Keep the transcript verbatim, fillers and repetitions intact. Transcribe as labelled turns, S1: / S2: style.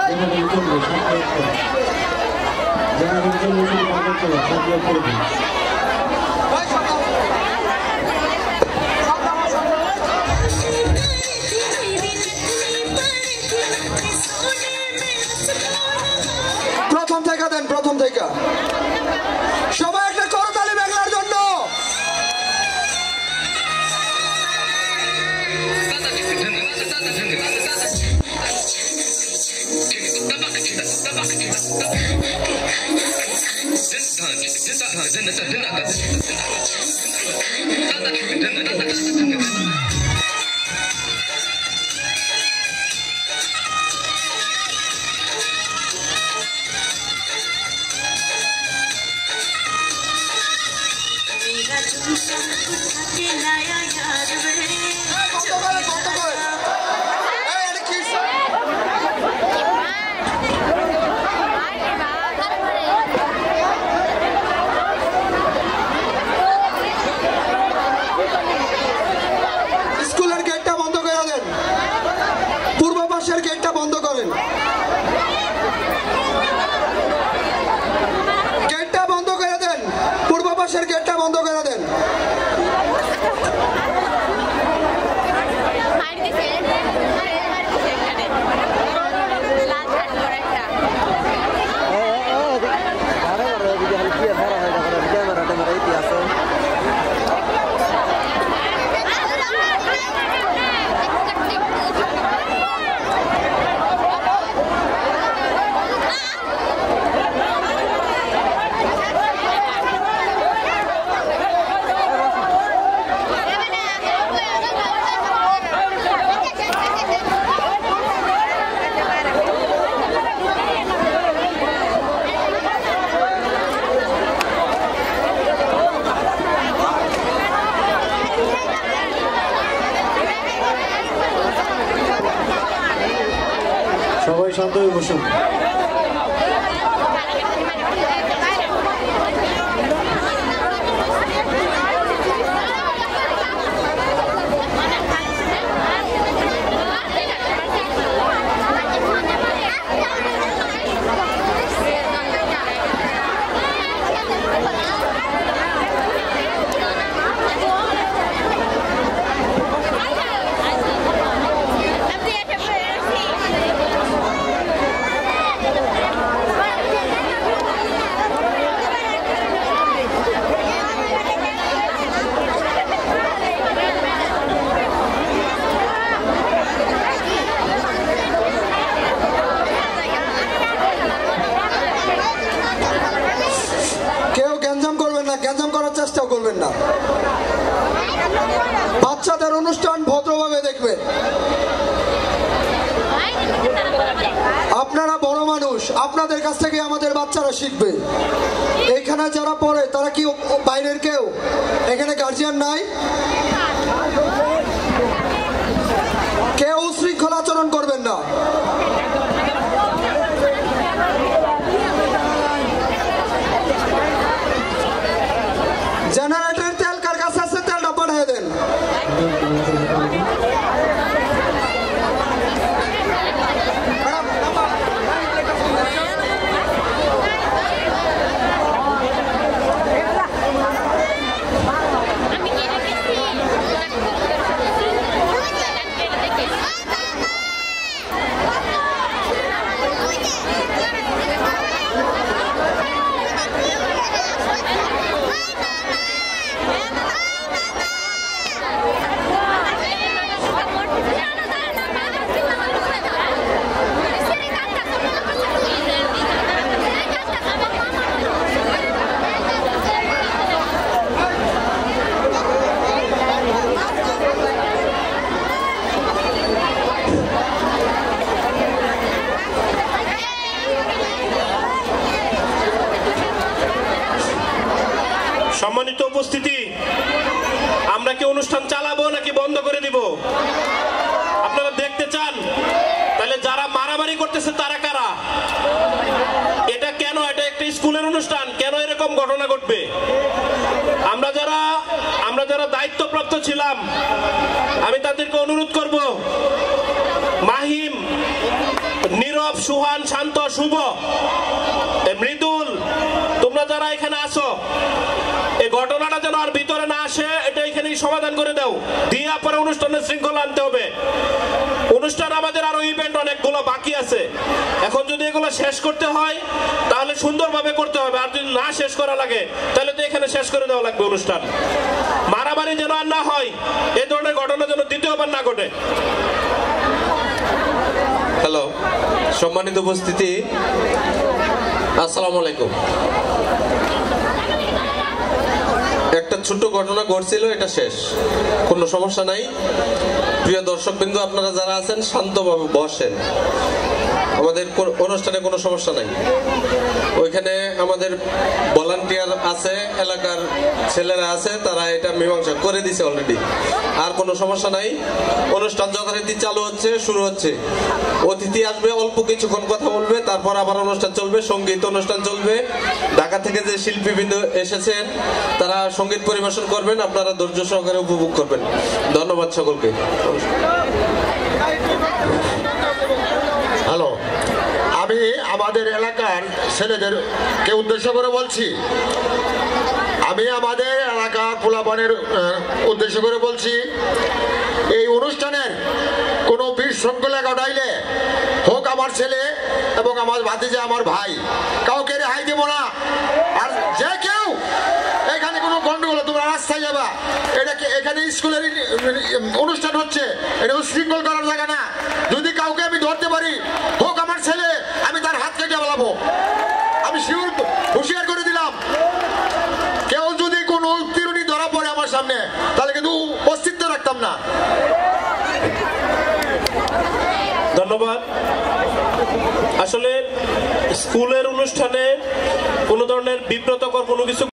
S1: প্রথম থেকে দেন, প্রথম থেকে সবাই একটা করতালি বাংলার জন্য। স্কুলের গেটটা বন্ধ করে দেন, পূর্ব পাশের গেটটা বন্ধ করেন, গেটটা বন্ধ করে দেন, পূর্ব পাশের গেটটা বন্ধ করে দেন।
S2: সবাই শান্ত হয়ে বসুন। গ্যাঞ্জাম করার চেষ্টাও করবেন না। বাচ্চাদের অনুষ্ঠান ভদ্রভাবে দেখবেন। আপনারা বড় মানুষ, আপনাদের কাছ থেকে আমাদের বাচ্চারা শিখবে। এখানে যারা পড়ে তারা কি বাইরের কেউ? এখানে গার্জিয়ান নাই? কেউ উশৃঙ্খল আচরণ করবেন না। জেনারেটরের তেল কার কাছে আছে? তেলটা পাঠিয়ে দেন।
S3: সম্মানিত উপস্থিতি, আমরা কি অনুষ্ঠান চালাবো নাকি বন্ধ করে দিব? আপনারা দেখতে চান? তাহলে যারা মারামারি করতেছে তারা কারা? এটা কেন? এটা একটা স্কুলের অনুষ্ঠান, কেন এরকম ঘটনা ঘটবে? আমরা যারা আমরা যারা দায়িত্বপ্রাপ্ত ছিলাম, আমি তাদেরকে অনুরোধ করব, মাহিম, নীরব, সুহান, শান্ত, শুভ, এ মৃদুল, তোমরা যারা এখানে আসো, এই ঘটনাটা যেন আর ভিতরে না আসে, এটা এখানেই সমাধান করে দাও। দিয়ে পরে অনুষ্ঠানের শৃঙ্খলা আনতে হবে। অনুষ্ঠান আমাদের আরো ইভেন্ট অনেকগুলো বাকি আছে। এখন যদি এগুলো শেষ করতে হয় তাহলে সুন্দরভাবে করতে হবে, আর যদি না শেষ করা লাগে তাহলে তো এখানে শেষ করে দেওয়া লাগবে অনুষ্ঠান। মারামারি যেন আর না হয়, এই ধরনের ঘটনা যেন দ্বিতীয়বার না ঘটে।
S4: হ্যালো, সম্মানিত উপস্থিতি, আসসালামু আলাইকুম। একটা ছোট্ট ঘটনা ঘটছিল, এটা শেষ, কোনো সমস্যা নাই। প্রিয় দর্শকবৃন্দ, আপনারা যারা আছেন শান্তভাবে বসেন, আমাদের অনুষ্ঠানে কোনো সমস্যা নাই। ওইখানে আমাদের ভলান্টিয়ার আছে, এলাকার ছেলেরা আছে, তারা এটা মীমাংসা করে দিছে অলরেডি, আর কোনো সমস্যা নাই। অনুষ্ঠান যথারীতি চালু হচ্ছে, শুরু হচ্ছে। অতিথি আসবে, অল্প কিছুক্ষণ কথা বলবে, তারপর আবার অনুষ্ঠান চলবে, সঙ্গীত অনুষ্ঠান চলবে। ঢাকা থেকে যে শিল্পীবৃন্দ এসেছেন তারা সঙ্গীত পরিবেশন করবেন, আপনারা ধৈর্য সহকারে উপভোগ করবেন। ধন্যবাদ সকলকে।
S5: হ্যালো, আমি আমাদের এলাকার ছেলেদেরকে উদ্দেশ্য করে বলছি, আমি আমাদের এলাকার পোলাপানের উদ্দেশ্য করে বলছি, এই অনুষ্ঠানের কোনো বিশৃঙ্খলা ঘটাইলে হোক আমার ছেলে এবং আমার ভাতিজা, আমার ভাই, কাউকে রেহাই দেব না। আর যে কেউ এখানে কোনো গন্ডগোল, তোমরা রাস্তায় যাবা, এটা এখানে স্কুলের অনুষ্ঠান হচ্ছে, এটা উশৃঙ্খল করার জায়গা না। যদি কাউকে আমি ধরতে পারি, হোক আমার ছেলে, আমি তার হাত কেটে বলাবো। আমি শিওর হুঁশিয়ার করে দিলাম, কেউ যদি কোনো তিরুনি ধরা পড়ে আমার সামনে, তাহলে কিন্তু অস্তিত্ব রাখতাম না।
S3: ধন্যবাদ। আসলে স্কুলের অনুষ্ঠানে কোনো ধরনের বিব্রতকর কোনো কিছু